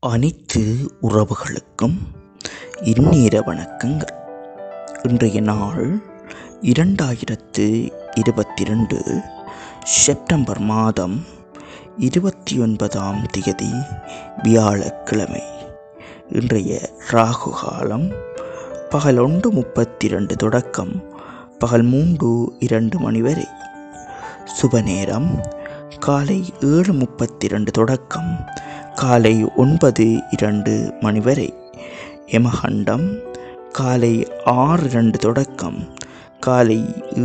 அனைத்து உறவுகளுக்கும் இந்நேர வணக்கங்கள். இன்றைய நாள் 2022 செப்டம்பர் மாதம் 29ஆம் தேதி வியாழக்கிழமை. இன்றைய ராகு காலம் பகல் 1:32 தொடக்கம் பகல் 3:02 மணி வரை. சுப நேரம் காலை 7:32 தொடக்கம் காலை 9:02 மணி வரை. யமகண்டம் காலை 6:02 தொடக்கம் காலை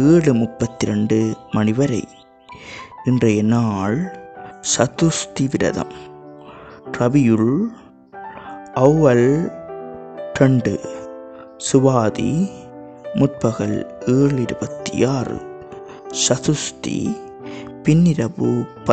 7:32 மணி வரை. இன்றைய நாள் சதுர்த்தி விரதம். ரபியுல் அவ்வல் 2 சுவாதி முற்பகல் 7:26. சதுர்த்தி பின்னிரவு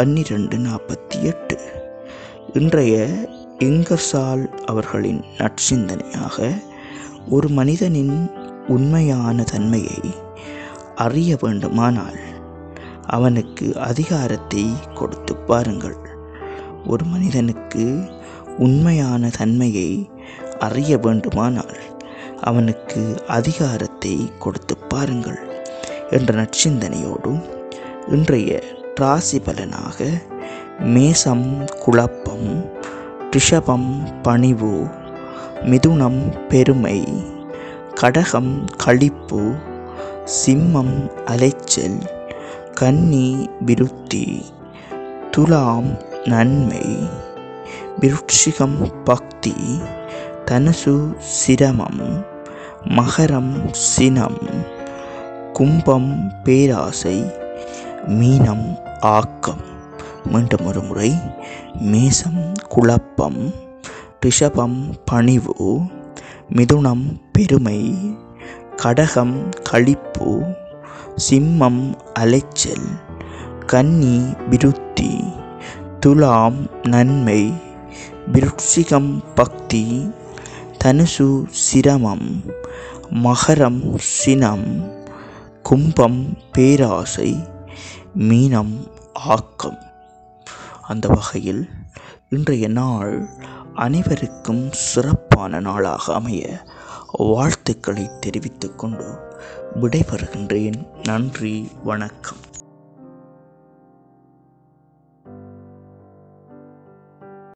12:48. இன்றைய இங்கர்சால் அவர்களின் நற்சிந்தனையாக, ஒரு மனிதனின் உண்மையான தன்மையை அறிய வேண்டுமானால் அவனுக்கு அதிகாரத்தை கொடுத்து பாருங்கள். ஒரு மனிதனுக்கு உண்மையான தன்மையை அறிய வேண்டுமானால் அவனுக்கு அதிகாரத்தை கொடுத்து பாருங்கள் என்ற நற்சிந்தனையோடு இன்றைய ராசி பலனாக மேசம் குழப்பம், ரிஷபம் பணிவு, மிதுனம் பெருமை, கடகம் களிப்பு, சிம்மம் அலைச்சல், கன்னி விருத்தி, துலாம் நன்மை, விருட்சிகம் பக்தி, தனுசு சிரமம், மகரம் சினம், கும்பம் பேராசை, மீனம் ஆக்கம். மீண்டும் ஒரு முறை: மேசம் குழப்பம், ரிஷபம் பணிவு, மிதுனம் பெருமை, கடகம் களிப்பு, சிம்மம் அலைச்சல், கன்னி விருத்தி, துலாம் நன்மை, விருட்சிகம் பக்தி, தனுசு சிரமம், மகரம் சினம், கும்பம் பேராசை, மீனம் ஆக்கம். அந்த வகையில் இன்றைய நாள் அனைவருக்கும் சிறப்பான நாளாக அமைய வாழ்த்துக்களை தெரிவித்துக் கொண்டு விடைபெறுகின்றேன். நன்றி, வணக்கம்.